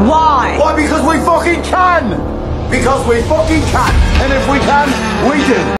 Why? Why? Because we fucking can! Because we fucking can! And if we can, we do!